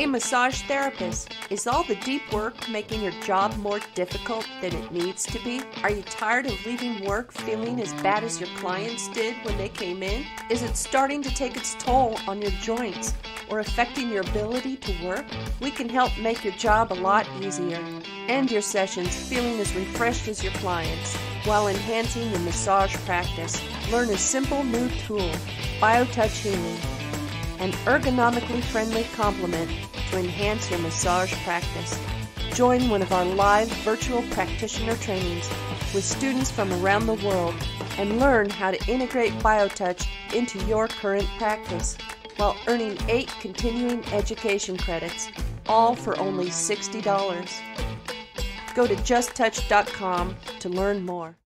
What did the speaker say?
Hey massage therapist, is all the deep work making your job more difficult than it needs to be? Are you tired of leaving work feeling as bad as your clients did when they came in? Is it starting to take its toll on your joints or affecting your ability to work? We can help make your job a lot easier. End your sessions feeling as refreshed as your clients while enhancing your massage practice. Learn a simple new tool, BioTouch Healing, an ergonomically friendly complement to enhance your massage practice. Join one of our live virtual practitioner trainings with students from around the world and learn how to integrate BioTouch into your current practice while earning 8 continuing education credits, all for only $60. Go to justtouch.com to learn more.